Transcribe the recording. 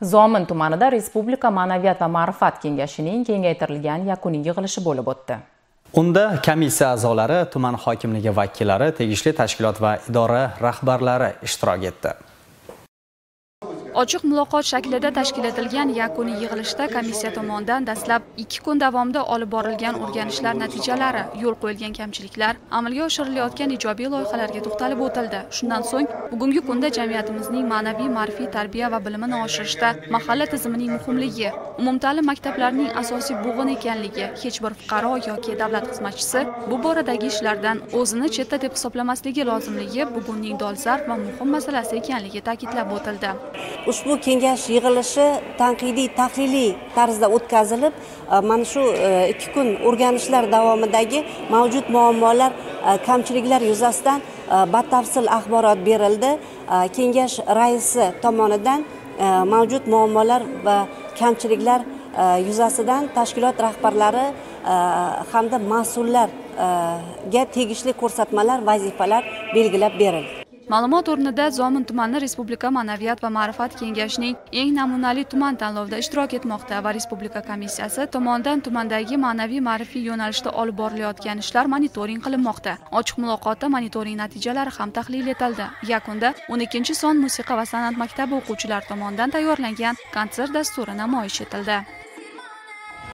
Zomin tumanida Respublika Ma'naviyat va ma'rifat kengashining kengaytirilgan yakuniy yig'ilishi bo'lib o'tdi. Unda komissiya a'zolari, tuman hokimligi vakillari, tegishli tashkilot va idora rahbarlari ishtirok etdi. Ochiq muloqot shaklida tashkil etilgan yakuniy yig'ilishda komissiya tomonidan dastlab 2 kun davomida olib borilgan o'rganishlar natijalari, yo'l qo'yilgan kamchiliklar, amalga oshirilayotgan ijobiy loyihalarga to'xtalib o'tildi. Shundan so'ng bugungi kunda jamiyatimizning ma'naviy, ma'rifiy tarbiya va bilimini oshirishda mahalla tizimining muhimligi, umumta'lim maktablarining asosiy bo'g'in ekanligi, hech bir fuqaro yoki davlat xizmatchisi bu boradagi ishlardan o'zini chetda deb hisoblamasligi lozimligi bugunning dolzarb va muhim masalasi ekanligi ta'kidlab o'tildi. Ushbu kengash yig'ilishi tanqidiy, tahliliy tarzda o'tkazilib, mana shu 2 kun o'rganishlar davomidagi mavjud muammolar, kamchiliklar yuzasidan batafsil axborot berildi. Kengash raisi tomonidan mavjud muammolar va kamchiliklar yuzasidan tashkilot rahbarlari hamda mas'ullarga tegishli ko'rsatmalar, vazifalar belgilab berildi. Ma'lumot o'rnida Zomin tumani Respublika Ma'naviyat va ma'rifat kengashining eng namunali tuman tanlovida ishtirok etmoqda va Respublika komissiyasi tomonidan tumandagi ma'naviy ma'rifiy yo'nalishda olib borilayotgan ishlar monitoring qilinmoqda. Ochiq muloqotda monitoring natijalari ham tahlil etildi. Yakunda 12-son musiqa va san'at maktabi o'quvchilari tomonidan tayyorlangan konsert dasturi namoyish etildi.